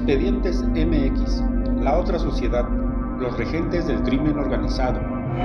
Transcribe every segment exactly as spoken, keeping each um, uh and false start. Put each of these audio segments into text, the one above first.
Expedientes M X, la otra sociedad, los regentes del crimen organizado.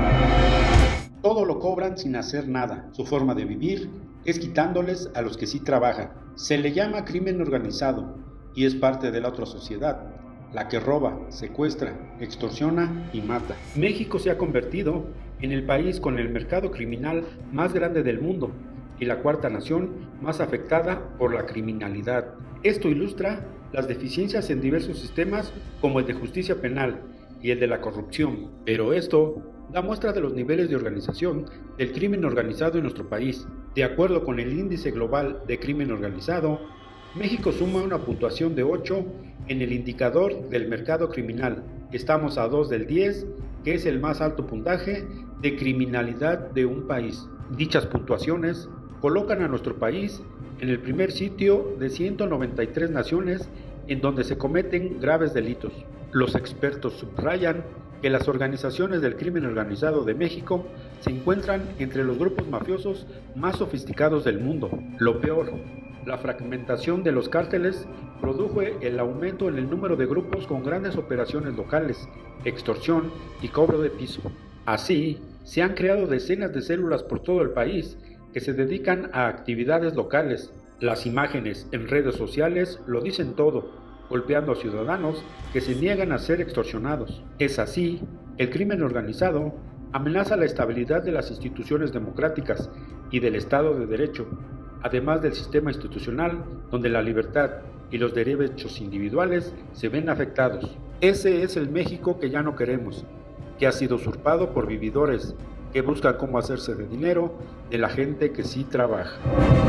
Todo lo cobran sin hacer nada. Su forma de vivir es quitándoles a los que sí trabajan. Se le llama crimen organizado y es parte de la otra sociedad, la que roba, secuestra, extorsiona y mata. México se ha convertido en el país con el mercado criminal más grande del mundo y la cuarta nación más afectada por la criminalidad. Esto ilustra las deficiencias en diversos sistemas como el de justicia penal y el de la corrupción, pero esto da muestra de los niveles de organización del crimen organizado en nuestro país. De acuerdo con el Índice Global de Crimen Organizado, México suma una puntuación de ocho en el indicador del mercado criminal. Estamos a dos del diez, que es el más alto puntaje de criminalidad de un país. Dichas puntuaciones colocan a nuestro país en el primer sitio de ciento noventa y tres naciones en donde se cometen graves delitos. Los expertos subrayan que las organizaciones del crimen organizado de México se encuentran entre los grupos mafiosos más sofisticados del mundo. Lo peor, la fragmentación de los cárteles produjo el aumento en el número de grupos con grandes operaciones locales, extorsión y cobro de piso. Así, se han creado decenas de células por todo el país que se dedican a actividades locales. Las imágenes en redes sociales lo dicen todo, golpeando a ciudadanos que se niegan a ser extorsionados. Es así, el crimen organizado amenaza la estabilidad de las instituciones democráticas y del Estado de Derecho, además del sistema institucional donde la libertad y los derechos individuales se ven afectados. Ese es el México que ya no queremos, que ha sido usurpado por vividores que buscan cómo hacerse de dinero de la gente que sí trabaja.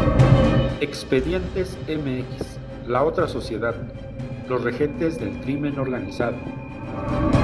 Expedientes M X, la otra sociedad, los regentes del crimen organizado.